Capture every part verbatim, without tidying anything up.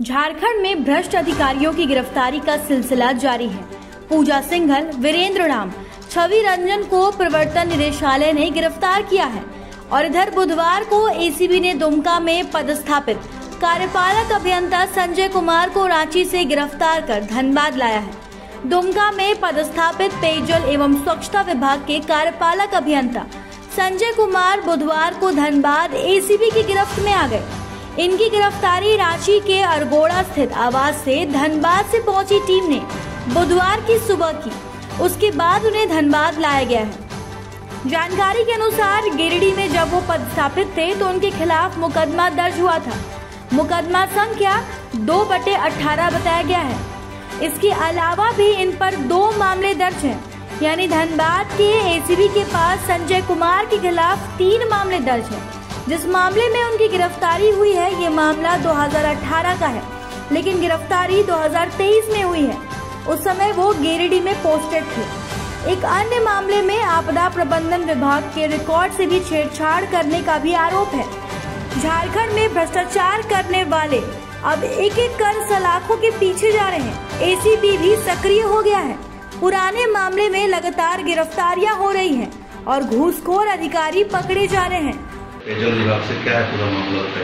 झारखंड में भ्रष्ट अधिकारियों की गिरफ्तारी का सिलसिला जारी है। पूजा सिंघल, वीरेंद्र राम, छवि रंजन को प्रवर्तन निदेशालय ने गिरफ्तार किया है और इधर बुधवार को एसीबी ने दुमका में पदस्थापित कार्यपालक अभियंता संजय कुमार को रांची से गिरफ्तार कर धनबाद लाया है। दुमका में पदस्थापित पेयजल एवं स्वच्छता विभाग के कार्यपालक अभियंता संजय कुमार बुधवार को धनबाद एसीबी की गिरफ्त में आ गए। इनकी गिरफ्तारी रांची के अरगोड़ा स्थित आवास से धनबाद से पहुंची टीम ने बुधवार की सुबह की। उसके बाद उन्हें धनबाद लाया गया है। जानकारी के अनुसार गिरिडीह में जब वो पदस्थापित थे तो उनके खिलाफ मुकदमा दर्ज हुआ था। मुकदमा संख्या दो बटे अठारह बताया गया है। इसके अलावा भी इन पर दो मामले दर्ज हैं, यानी धनबाद के एसीबी के पास संजय कुमार के खिलाफ तीन मामले दर्ज हैं। जिस मामले में उनकी गिरफ्तारी हुई है ये मामला दो हज़ार अठारह का है, लेकिन गिरफ्तारी दो हज़ार तेईस में हुई है। उस समय वो गिरिडीह में पोस्टेड थे। एक अन्य मामले में आपदा प्रबंधन विभाग के रिकॉर्ड से भी छेड़छाड़ करने का भी आरोप है। झारखंड में भ्रष्टाचार करने वाले अब एक एक कर सलाखों के पीछे जा रहे हैं। एसीबी भी सक्रिय हो गया है। पुराने मामले में लगातार गिरफ्तारियां हो रही हैं और घूसखोर अधिकारी पकड़े जा रहे हैं। पेयजल विभाग से क्या है पूरा मामला तय?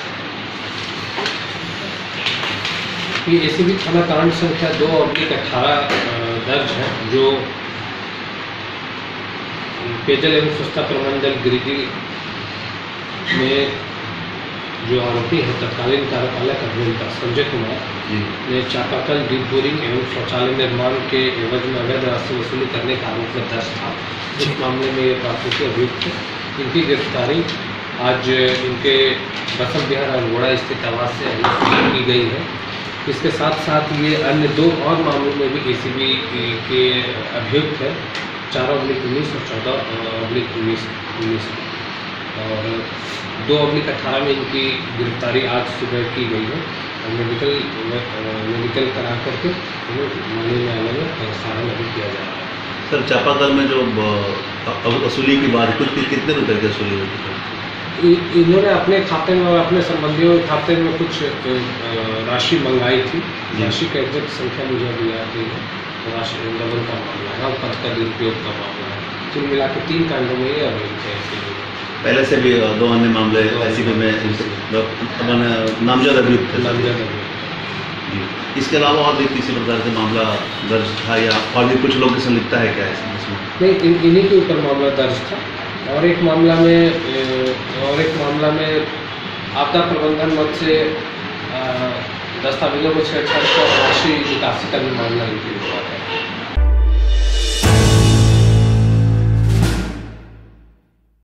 ये एसीबी थाना कांड संख्या दो ऑब्लिक अठारह दर्ज है, जो पेयजल एवं स्वच्छता प्रबंधन गिरिडीह में जो आरोपी है तत्कालीन कार्यपालक अभियंता संजय कुमार ने चापाकल डीप बोरिंग एवं शौचालय निर्माण के एवज में अवैध राशि वसूली करने का आरोप दर्ज था। इस मामले में ये प्राथमिकी अभियुक्त है। इनकी गिरफ्तारी आज इनके बसंत विहार अरगोड़ा स्थित आवास से की गई है। इसके साथ साथ ये अन्य दो और मामलों में भी एसीबी के अभियुक्त है, चार अब्लिक उन्नीस और चौदह अब्लिक उन्नीस उन्नीस और दो अब्लिक अठारह में इनकी गिरफ्तारी आज सुबह की गई है। मेडिकल मेडिकल करा करके मामले न्यायालय में सारण अभी किया जा रहा है। सर, चापाकल में जो वसूली की बात कुछ कितने रुपए की वसूली हुई? इन्होंने अपने खाते में और अपने संबंधियों के खाते में कुछ राशि मंगाई थी। राशि का एग्जैक्ट संख्या मुझे अभी याद नहीं है। राशि डबल का मामला है, पद का दुरुपयोग का मामला है। कुल मिला के तीन कांडों में ये अभियुक्त है। पहले से भी दो अन्य मामले एसीबी में नामजद अभियुक्त थे। इसके अलावा और भी किसी प्रकार का मामला दर्ज था या और भी कुछ लोग संलिप्त है क्या इसमें? नहीं, इन, इन्हीं के ऊपर मामला दर्ज था और एक मामला में और एक मामला में आपदा प्रबंधन मद से दस्तावेजों में छेड़छाड़ कर राशि निकासी का भी मामला निकल हुआ है।